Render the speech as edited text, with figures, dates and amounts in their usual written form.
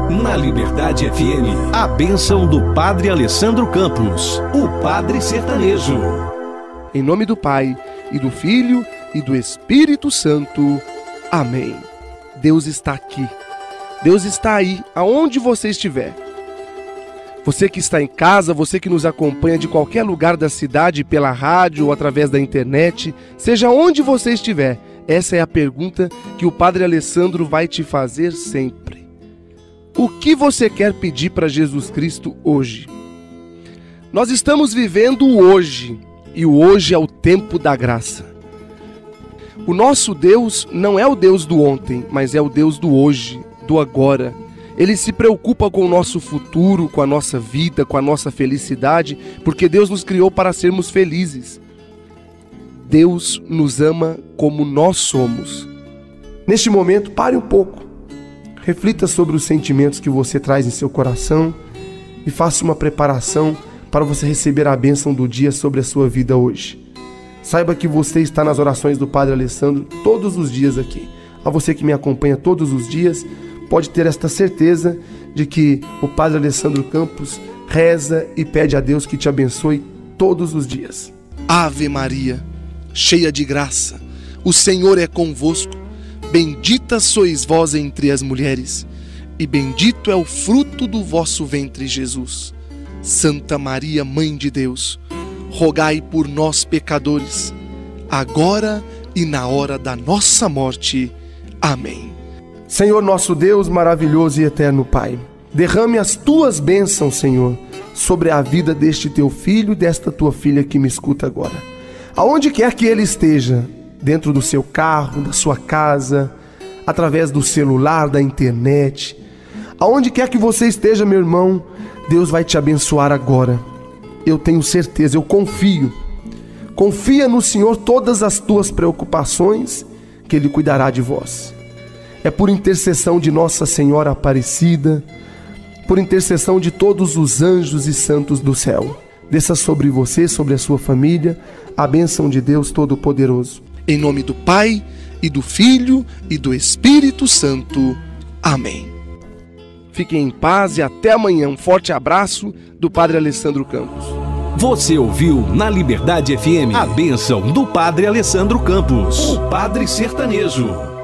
Na Liberdade FM, a bênção do Padre Alessandro Campos, o Padre Sertanejo. Em nome do Pai, e do Filho, e do Espírito Santo. Amém. Deus está aqui. Deus está aí, aonde você estiver. Você que está em casa, você que nos acompanha de qualquer lugar da cidade, pela rádio ou através da internet, seja onde você estiver, essa é a pergunta que o Padre Alessandro vai te fazer sempre. O que você quer pedir para Jesus Cristo hoje? Nós estamos vivendo o hoje, e o hoje é o tempo da graça. O nosso Deus não é o Deus do ontem, mas é o Deus do hoje, do agora. Ele se preocupa com o nosso futuro, com a nossa vida, com a nossa felicidade, porque Deus nos criou para sermos felizes. Deus nos ama como nós somos. Neste momento, pare um pouco. Reflita sobre os sentimentos que você traz em seu coração e faça uma preparação para você receber a bênção do dia sobre a sua vida hoje. Saiba que você está nas orações do Padre Alessandro todos os dias aqui. A você que me acompanha todos os dias, pode ter esta certeza de que o Padre Alessandro Campos reza e pede a Deus que te abençoe todos os dias. Ave Maria, cheia de graça, o Senhor é convosco. Bendita sois vós entre as mulheres, e bendito é o fruto do vosso ventre, Jesus. Santa Maria, Mãe de Deus, rogai por nós, pecadores, agora e na hora da nossa morte. Amém. Senhor nosso Deus, maravilhoso e eterno Pai, derrame as tuas bênçãos, Senhor, sobre a vida deste teu filho e desta tua filha que me escuta agora. Aonde quer que ele esteja, dentro do seu carro, da sua casa, através do celular, da internet, aonde quer que você esteja, meu irmão, Deus vai te abençoar agora. Eu tenho certeza, eu confio. Confia no Senhor todas as tuas preocupações, que Ele cuidará de vós. É por intercessão de Nossa Senhora Aparecida, por intercessão de todos os anjos e santos do céu. Desça sobre você, sobre a sua família, a bênção de Deus Todo-Poderoso. Em nome do Pai, e do Filho, e do Espírito Santo. Amém. Fiquem em paz e até amanhã. Um forte abraço do Padre Alessandro Campos. Você ouviu na Liberdade FM a bênção do Padre Alessandro Campos, o Padre Sertanejo.